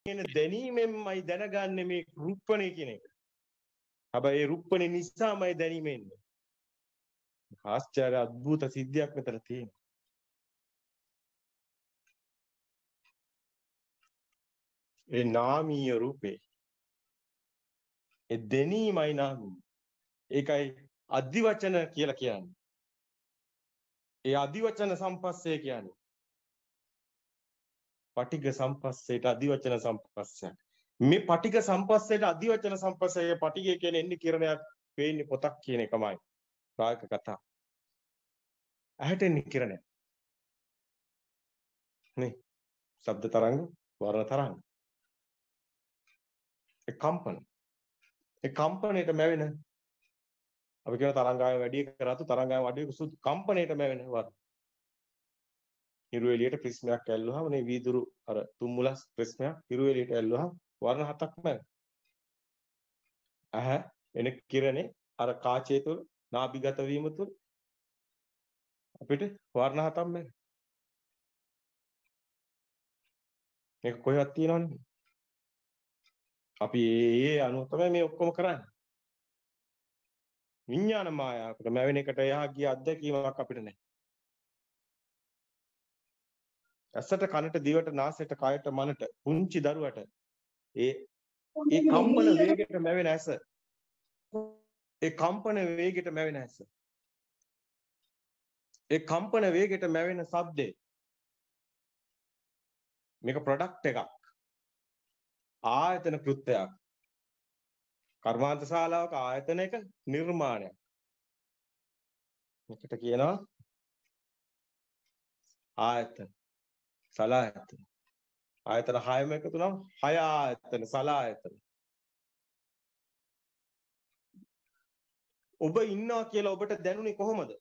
එන දැනීමෙන්මයි දැනගන්නේ මේ රුප්පණේ කියන එක. හැබැයි ඒ රුප්පණේ නිසාමයි දැනීම එන්නේ. ආශ්චර්ය අద్భుත සිද්ධියක් මෙතන තියෙනවා. ඒ නාමීය රූපේ. ඒ දැනීමයි නාමීය. ඒකයි අදිවචන කියලා කියන්නේ. ඒ අදිවචන සම්පස්සේ කියන්නේ. පටිඝ සම්පස්සේට අදිවචන සම්පස්සයක්. මේ පටිඝ සම්පස්සේට අදිවචන සම්පස්සය පටිඝය කියන්නේ එන්නේ කිරණයක් පේන්නේ පොතක් කියන එකමයි. ප්‍රායෝගික කතා. ඇහැට එන්නේ කිරණයක්. නේ. ශබ්ද තරංග, වර්ණ තරංග. ඒ කම්පන. ඒ කම්පණයට මැවෙන අපි කියන තරංගාය වැඩි කරාතු තරංගාය වැඩි සුදු කම්පණයට මැවෙන වර්ණ. හිරු එළියට ප්‍රිස්මයක් ඇල්ලුවාම මේ වීදුරු අර තුම්මුලස් ප්‍රිස්මයක් හිරු එළියට ඇල්ලුවාම වර්ණ හතක්ම ඇහැ එන කිරණේ අර කාචය තුළ නාභිගත වීම තුළ අපිට වර්ණ හතක් මේක කොහෙවත් තියෙනවනේ. අපි ඒ අනුව තමයි මේ ඔක්කොම කරන්නේ. විඥාන මායාවකට මැවෙන එකට එහා ගිය අත්දැකීමක් අපිට නැහැ. ඇසට කනට දිවට නාසයට කයට මනට පුංචි දරුවට ඒ කම්පන වේගයට මැවෙන ඇස ඒ කම්පන වේගයට මැවෙන ඇස ඒ කම්පන වේගයට මැවෙන ශබ්දේ මේක ප්‍රොඩක්ට් එකක් ආයතන කෘත්‍යයක් කර්මාන්ත ශාලාවක ආයතනයක නිර්මාණයක් මේකට කියනවා ආයතන සලායතන ආයතන 6ම එකතු නම් 6 ආයතන සලායතන ඔබ ඉන්නවා කියලා ඔබට දැනුනේ කොහොමද?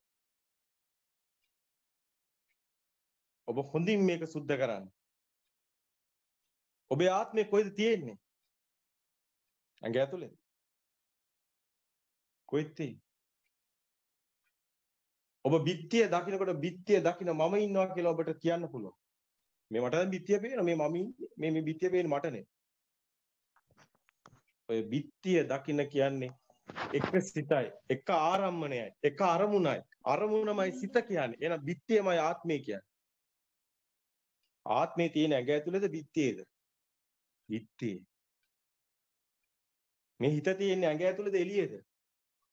ඔබ හොඳින් මේක සුද්ධ කරන්න. ඔබේ ආත්මය කොහෙද තියෙන්නේ? ඇඟ ඇතුලේ. කොහෙද තියෙන්නේ? ඔබ බිත්තිය දකින්නකොට බිත්තිය දකින්න මම ඉන්නවා කියලා ඔබට කියන්න පුළුවන්. මේ මට දැන් බිත්තිය පේනවා මේ මම ඉන්නේ මේ බිත්තිය පේන්නේ මටනේ. ඔය බිත්තිය දකින්න කියන්නේ එක සිතයි එක ආරම්මණයයි එක අරමුණයි අරමුණමයි සිත කියන්නේ. එහෙනම් බිත්තියමයි ආත්මය කියන්නේ. ආත්මේ තියෙන ඇඟ ඇතුලේද බිත්තියේද? බිත්තියේ. මේ හිත තියෙන්නේ ඇඟ ඇතුලේද එළියේද?